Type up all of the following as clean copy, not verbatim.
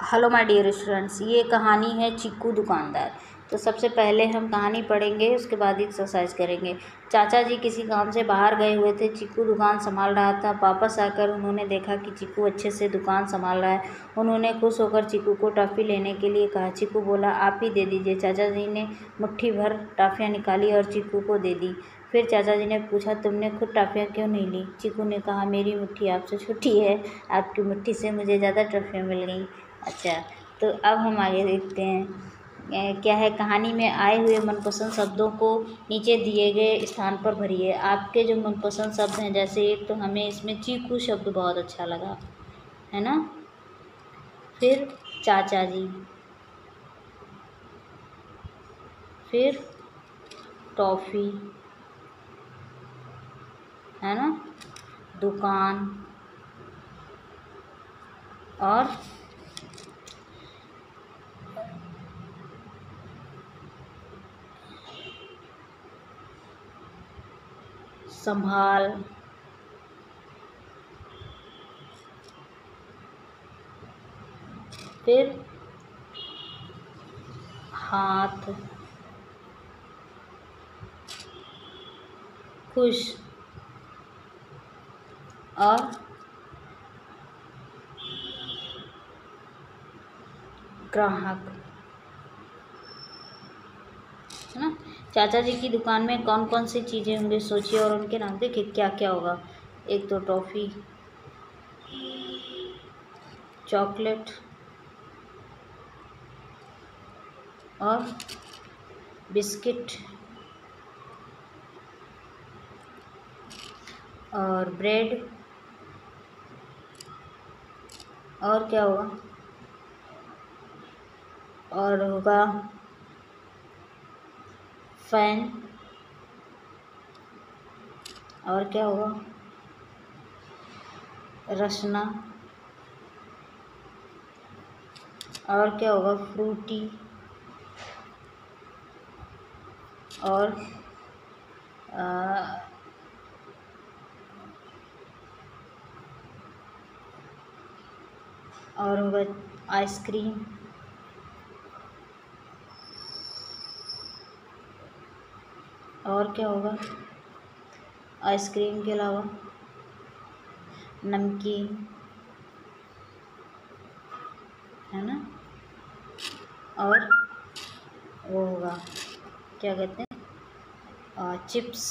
Hello my dear students, ये कहानी है चीकू दुकानदार। तो सबसे पहले हम कहानी पढ़ेंगे, उसके बाद एक्सरसाइज करेंगे। चाचा जी किसी काम से बाहर गए हुए थे। चीकू दुकान संभाल रहा था। वापस आकर उन्होंने देखा कि चीकू अच्छे से दुकान संभाल रहा है। उन्होंने खुश होकर चीकू को टॉफ़ी लेने के लिए कहा। चीकू बोला, आप ही दे दीजिए। चाचा जी ने मुट्ठी भर टॉफ़ियाँ निकाली और चीकू को दे दी। फिर चाचा जी ने पूछा, तुमने खुद टॉफ़ियाँ क्यों नहीं ली? चीकू ने कहा, मेरी मुट्ठी आपसे छोटी है, आपकी मुट्ठी से मुझे ज़्यादा टॉफ़ियाँ मिल गई। अच्छा, तो अब हम आगे देखते हैं क्या है। कहानी में आए हुए मनपसंद शब्दों को नीचे दिए गए स्थान पर भरिए। आपके जो मनपसंद शब्द हैं, जैसे एक तो हमें इसमें चीकू शब्द बहुत अच्छा लगा, है ना। फिर चाचा जी, फिर टॉफ़ी, है ना, दुकान और संभाल, फिर हाथ, खुश और ग्राहक, है ना। चाचा जी की दुकान में कौन कौन सी चीज़ें होंगी, सोचिए और उनके नाम देखिए क्या क्या होगा। एक तो टॉफ़ी, चॉकलेट और बिस्किट और ब्रेड, और क्या होगा, और होगा फैन, और क्या होगा, रसना, और क्या होगा, फ्रूटी, और होगा आइसक्रीम, और क्या होगा, आइसक्रीम के अलावा नमकीन, है ना, और वो होगा क्या कहते हैं, चिप्स,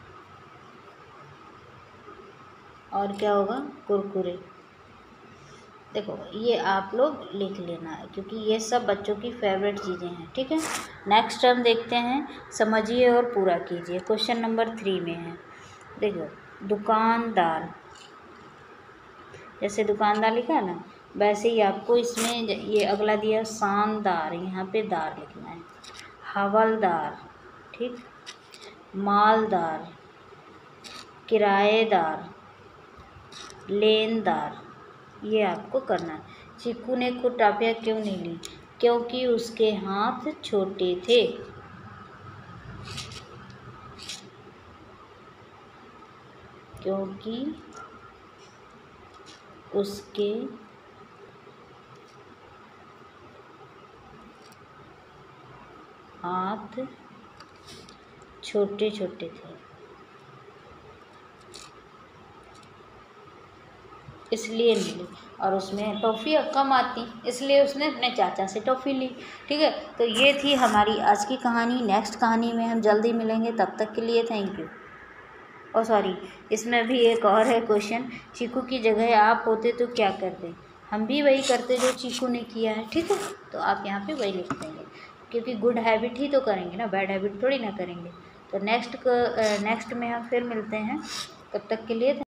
और क्या होगा, कुरकुरे। देखो, ये आप लोग लिख लेना है क्योंकि ये सब बच्चों की फेवरेट चीज़ें हैं, ठीक है। नेक्स्ट हम देखते हैं, समझिए और पूरा कीजिए। क्वेश्चन नंबर 3 में है, देखो, दुकानदार, जैसे दुकानदार लिखा है ना, वैसे ही आपको इसमें ये अगला दिया शानदार, यहाँ पे दार लिखना है। हवलदार, ठीक, मालदार, किराएदार, लेनदार, ये आपको करना है। चीकू ने खुद टॉफ़ियाँ क्यों नहीं ली? क्योंकि उसके हाथ छोटे थे। क्योंकि उसके हाथ छोटे छोटे थे, इसलिए नहीं ली। और उसमें टॉफ़ी कम आती, इसलिए उसने अपने चाचा से टॉफ़ी ली, ठीक है। तो ये थी हमारी आज की कहानी। नेक्स्ट कहानी में हम जल्दी मिलेंगे, तब तक के लिए थैंक यू। और सॉरी, इसमें भी एक और है क्वेश्चन, चीकू की जगह आप होते तो क्या करते? हम भी वही करते जो चीकू ने किया है, ठीक है। तो आप यहाँ पे वही लिख देंगे, क्योंकि गुड हैबिट ही तो करेंगे ना, बैड हैबिट थोड़ी ना करेंगे। तो नेक्स्ट में हम फिर मिलते हैं, तब तक के लिए